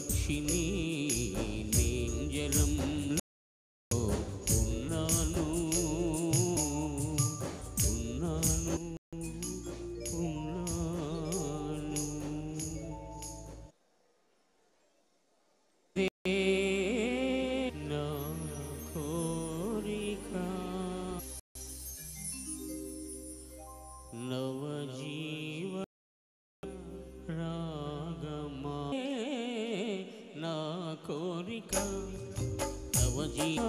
పక్షిని నేంజలంలో ఉన్నాను ఉన్నాను ఉన్నాను నా కోరిక నవజీవ రాగమా నా కోరిక నవజీవ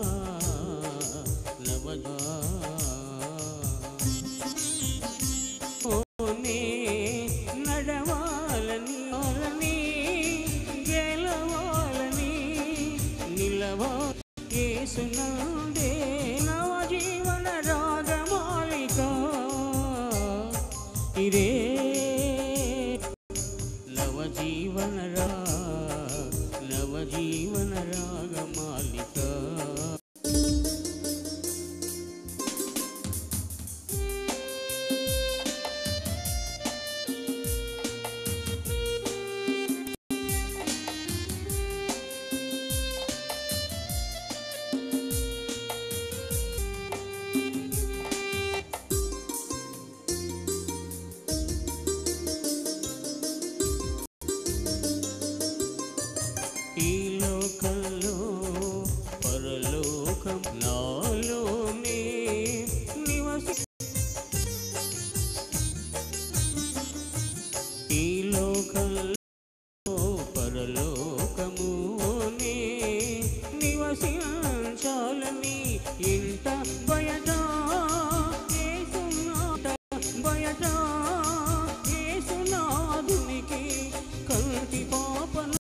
నడవాలని గెలవాలని నిలవా యేసునందే నవజీవన రాగమాలిక ఇదే నవజీవన రాగమాలిక ఈ లోకంలో పరలోకం నాలోనే ఈ లోకంలో పరలోకమునే నివసించాలని ఇంట బయట బయట యేసునాథునికి కంటి పాపను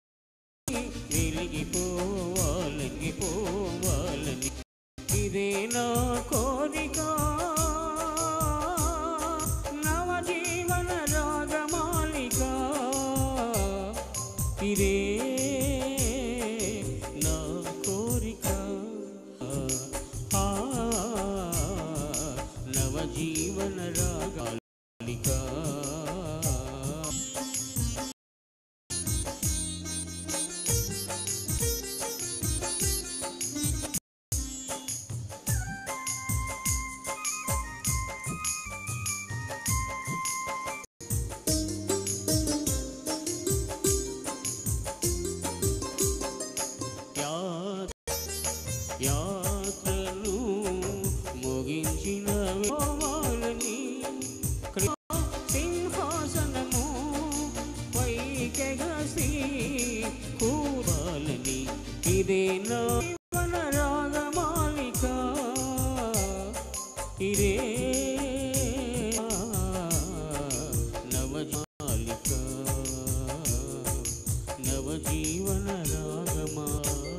వెలిగిపోవాలని ఇదే నా కోరిక నవజీవన రాగమాలిక ఇదే నా కోరిక నవజీవన రాగమాలిక యాత్రను ముగించిన వాళ్ళని సింహాసనము పైకెగసి కూరాలని ఇదే నా రాగమాలిక ఇదే నవజాలిక నవజీవన రాగమా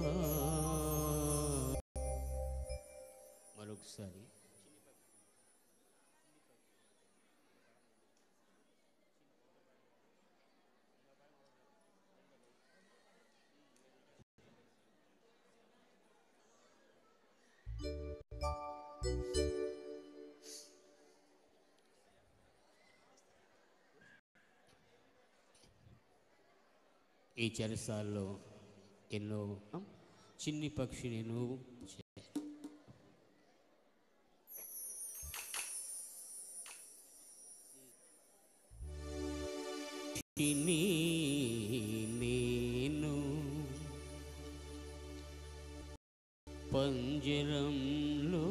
మరొకసారి ఈ చెరసాల్లో ఎన్నో చిన్ని పక్షిని నువ్వు నేను పంజరంలో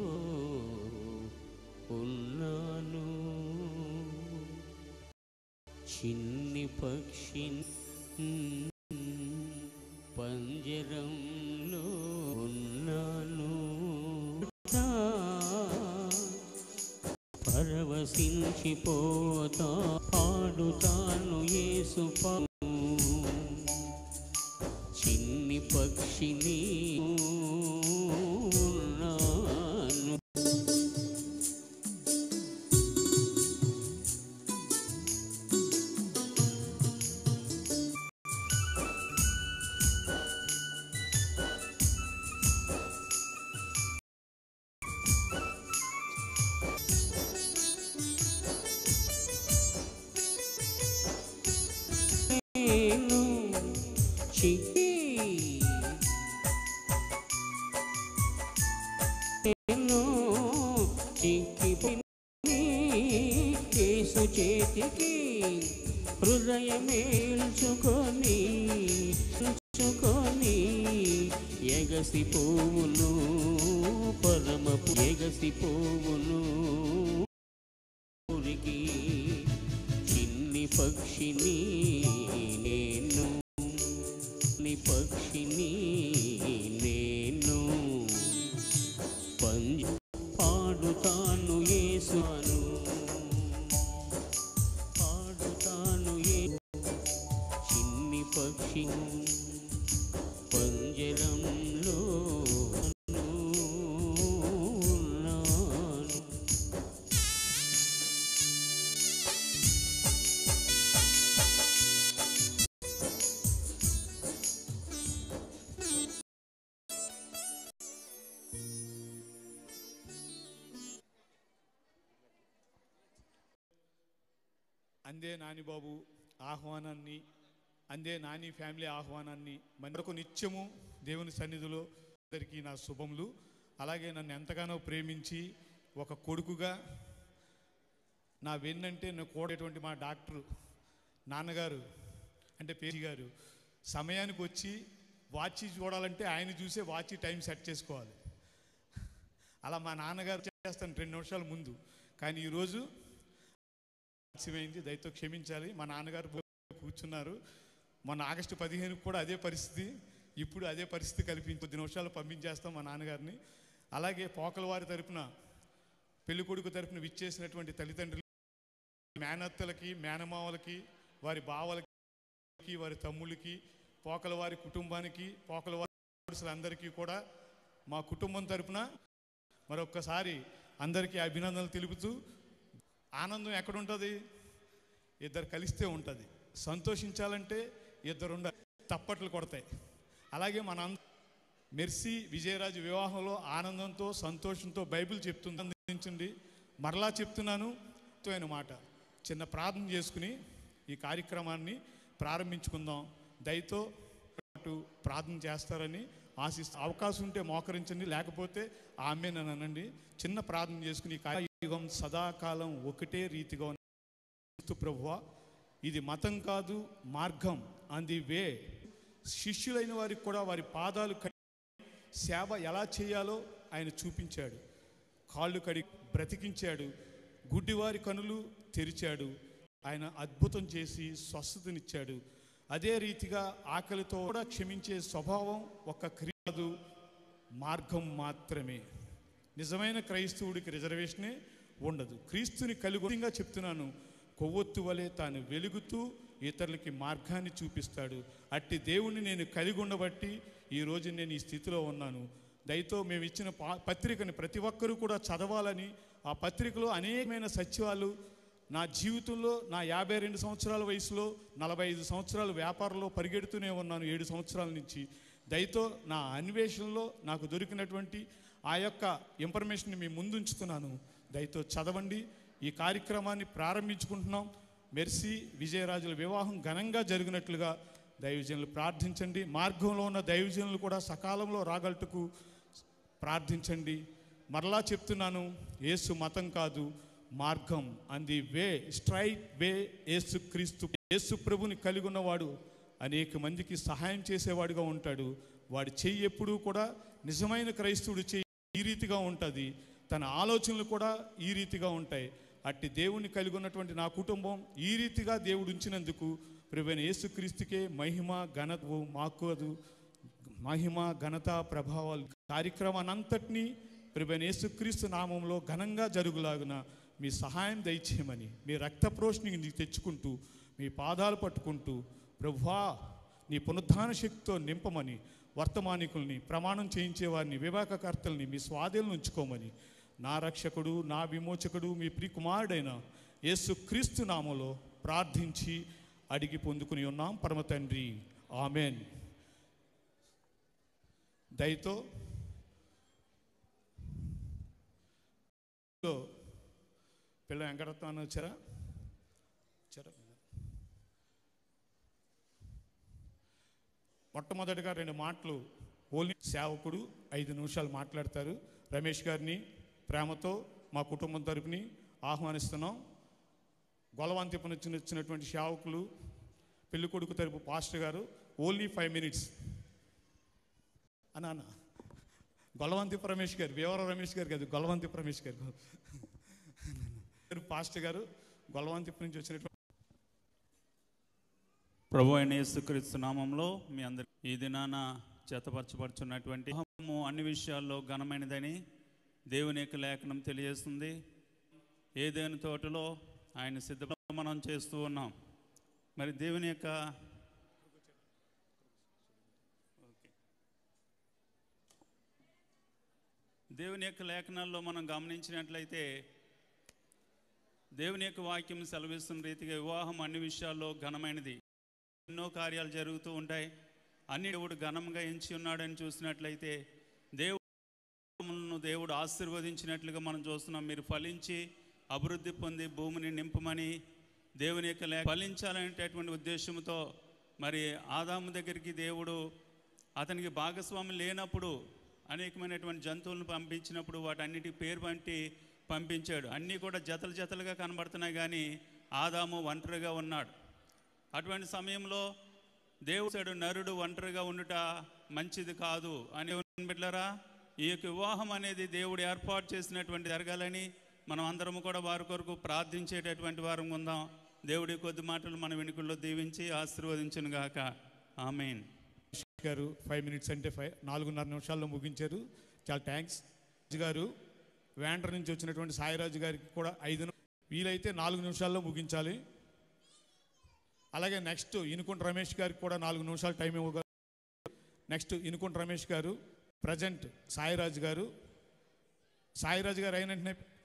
ఉన్నాను చిన్ని పక్షిని పంజరంలో ఉన్నాను పరవశించిపోతా పాడుతాను యేసు చిన్ని పక్షిని చేతికి హృదయమేల్చుకొని ఎగసి పోవును పరమపు ఎగసి పోవును ఊరికి చిన్ని పక్షిని నేను ని పక్షిని నేను పాడుతాను యేసును పాడుతాను చిన్ని పక్షి పంజరంలో అందే నాని బాబు ఆహ్వానాన్ని, అందే నాని ఫ్యామిలీ ఆహ్వానాన్ని మనకు నిత్యము దేవుని సన్నిధిలో అందరికీ నా శుభములు. అలాగే నన్ను ఎంతగానో ప్రేమించి ఒక కొడుకుగా నా వెన్నంటే నేను కూడేటువంటి మా డాక్టరు నాన్నగారు అంటే పేరు గారు సమయానికి వచ్చి వాచి చూడాలంటే ఆయన చూసే వాచి టైం సెట్ చేసుకోవాలి. అలా మా నాన్నగారు చేస్తాను 2 నిమిషాల ముందు. కానీ ఈరోజు ఆలస్యమైంది, దయతో క్షమించాలి. మా నాన్నగారు కూర్చున్నారు. మొన్న ఆగస్టు 15 కూడా అదే పరిస్థితి, ఇప్పుడు అదే పరిస్థితి కల్పించి 10 నిమిషాలు పంపించేస్తాం మా నాన్నగారిని. అలాగే పోకలవారి తరపున పెళ్ళికొడుకు తరపున విచ్చేసినటువంటి తల్లిదండ్రులు, మేనత్తలకి, మేనమావలకి, వారి బావలకి, వారి తమ్ముళ్ళకి, పోకలవారి కుటుంబానికి, పోకలవారి అందరికీ కూడా మా కుటుంబం తరపున మరొక్కసారి అందరికీ అభినందనలు తెలుపుతూ, ఆనందం ఎక్కడుంటుంది? ఇద్దరు కలిస్తే ఉంటుంది. సంతోషించాలంటే ఇద్దరు ఉండాలి, తప్పట్లు కొడతాయి. అలాగే మన మెర్సీ విజయరాజు వివాహంలో ఆనందంతో సంతోషంతో బైబిల్ చెప్తుంది, అందించండి. మరలా చెప్తున్నాను మాట, చిన్న ప్రార్థన చేసుకుని ఈ కార్యక్రమాన్ని ప్రారంభించుకుందాం. దయతో ప్రార్థన చేస్తారని ఆశిస్తూ, అవకాశం ఉంటే మోకరించండి, లేకపోతే ఆమె నన్ను అనండి. చిన్న ప్రార్థన చేసుకుని ఈ కార్యయుగం సదాకాలం ఒకటే రీతిగా ప్రభువా, ఇది మతం కాదు, మార్గం, ఆన్ ది వే. శిష్యులైన వారికి కూడా వారి పాదాలు సేవ ఎలా చేయాలో ఆయన చూపించాడు. కాళ్ళు కడిగి బ్రతికించాడు, గుడ్డివారి కనులు తెరిచాడు, ఆయన అద్భుతం చేసి స్వస్థతనిచ్చాడు. అదే రీతిగా ఆకలితో కూడా క్షమించే స్వభావం ఒక క్రియదు, మార్గం మాత్రమే. నిజమైన క్రైస్తవుడికి రిజర్వేషనే ఉండదు. క్రీస్తుని కలిగిగా చెప్తున్నాను, కొవ్వొత్తు వలె తాను వెలుగుతూ ఇతరులకి మార్గాన్ని చూపిస్తాడు. అట్టి దేవుణ్ణి నేను కలిగి ఉండబట్టి ఈరోజు నేను ఈ స్థితిలో ఉన్నాను. దయతో మేము ఇచ్చిన పత్రికని ప్రతి ఒక్కరూ కూడా చదవాలని, ఆ పత్రికలో అనేకమైన సత్యాలు నా జీవితంలో, నా 52 సంవత్సరాల వయసులో 45 సంవత్సరాలు వ్యాపారంలో పరిగెడుతూనే ఉన్నాను 7 సంవత్సరాల నుంచి. దయతో నా అన్వేషణలో నాకు దొరికినటువంటి ఆ యొక్క ఇన్ఫర్మేషన్ మీ ముందుంచుతున్నాను. దయతో చదవండి. ఈ కార్యక్రమాన్ని ప్రారంభించుకుంటున్నాం. మెర్సీ విజయరాజుల వివాహం ఘనంగా జరిగినట్లుగా దైవజనులు ప్రార్థించండి. మార్గంలో ఉన్న దైవజనులు కూడా సకాలంలో రాగలటకు ప్రార్థించండి. మరలా చెప్తున్నాను, యేసు మతం కాదు, మార్గం, on the way, straight way. Yesu Kristu, Yesu ప్రభుని కలిగి ఉన్నవాడు అనేక మందికి సహాయం చేసేవాడిగా ఉంటాడు. వాడి చెయ్యి ఎప్పుడూ కూడా నిజమైన క్రైస్తవుడు చెయ్యి ఈ రీతిగా ఉంటుంది, తన ఆలోచనలు కూడా ఈ రీతిగా ఉంటాయి. అట్టి దేవుణ్ణి కలిగి ఉన్నటువంటి నా కుటుంబం ఈ రీతిగా దేవుడు ఉంచినందుకు ప్రభువైన యేసుక్రీస్తుకే మహిమ ఘనత, మాకు మహిమ ఘనత ప్రభావాలు కార్యక్రమాన్నంతటినీ ప్రభువైన యేసుక్రీస్తు నామంలో ఘనంగా జరుగులాగున మీ సహాయం దయచేయమని, మీ రక్త ప్రోష్ణిని తెచ్చుకుంటూ మీ పాదాలు పట్టుకుంటూ, ప్రభువా నీ పునరుద్ధాన శక్తితో నింపమని, వర్తమానికుల్ని, ప్రమాణం చేయించేవారిని, వివేకకర్తల్ని మీ స్వాధీనం ఉంచుకోమని, నా రక్షకుడు, నా విమోచకుడు, మీ ప్రియకుమారుడైన యేసుక్రీస్తు నామంలో ప్రార్థించి అడిగి పొందుకుని ఉన్నాం పరమ తండ్రి, ఆమెన్. దయతో పిల్ల వెంకటరత్నం వచ్చారా? మొట్టమొదటిగా 2 మాటలు ఓన్లీ సేవకుడు 5 నిమిషాలు మాట్లాడతారు. రమేష్ గారిని ప్రేమతో మా కుటుంబం తరపుని ఆహ్వానిస్తున్నాం. గొలవంతిప్ప నుంచి వచ్చినటువంటి సేవకులు, పెళ్లి కొడుకు తరపు పాస్టర్ గారు ఓన్లీ 5 minutes అన్న. గొలవంతిప్ప రమేష్ గారు, వేవర రమేష్ గారు కాదు, గొలవంతిప్ప రమేష్ గారు పాస్టర్ గారు గొలవంతిప్ప నుంచి వచ్చినటువంటి ప్రభు అయిన యేసుక్రీస్తు నామంలో మీ అందరి ఈ దినాన చేతపరచబడుచున్నటువంటి అన్ని విషయాల్లో ఘనమైనదని దేవుని యొక్క లేఖనం తెలియజేస్తుంది. ఏదైనా తోటలో ఆయన సిద్ధ మనం చేస్తూ ఉన్నాం. మరి దేవుని యొక్క లేఖనాల్లో మనం గమనించినట్లయితే దేవుని యొక్క వాక్యం సెలవిస్తున్న రీతిగా వివాహం అన్ని విషయాల్లో ఘనమైనది. ఎన్నో కార్యాలు జరుగుతూ ఉంటాయి. అన్ని దేవుడు ఘనంగా ఎంచి ఉన్నాడని చూసినట్లయితే దేవుడు ఆశీర్వదించినట్లుగా మనం చూస్తున్నాం. మీరు ఫలించి అభివృద్ధి పొంది భూమిని నింపమని దేవుని యొక్క ఫలించాలనేటటువంటి ఉద్దేశంతో మరి ఆదాము దగ్గరికి దేవుడు అతనికి భాగస్వామి లేనప్పుడు అనేకమైనటువంటి జంతువులను పంపించినప్పుడు వాటన్నిటికి పేరు పంపించాడు. అన్నీ కూడా జతలు జతలుగా కనబడుతున్నాయి, కానీ ఆదాము ఒంటరిగా ఉన్నాడు. అటువంటి సమయంలో దేవుడు నరుడు ఒంటరిగా ఉండుట మంచిది కాదు అని బిడ్డలారా, ఈ యొక్క వివాహం అనేది దేవుడు ఏర్పాటు చేసినటువంటి జరగాలని మనం అందరము కూడా వారి కొరకు ప్రార్థించేటటువంటి వారం ఉందాం. దేవుడి కొద్ది మాటలు మన వెనుకల్లో దీవించి ఆశీర్వదించును గాక. ఆమేన్. గారు 5 minutes అంటే 4.5 నిమిషాల్లో ముగించారు. చాలా థ్యాంక్స్ గారు. వ్యాండ్ర నుంచి వచ్చినటువంటి సాయిరాజు గారికి కూడా 5 వీలైతే 4 నిమిషాల్లో ముగించాలి. అలాగే నెక్స్ట్ ఇనుకుంట రమేష్ గారికి కూడా 4 నిమిషాలు టైం ఇవ్వగలరు. నెక్స్ట్ ఇనుకుంట రమేష్ గారు, ప్రజెంట్ సాయిరాజు గారు అయిన వెంటనే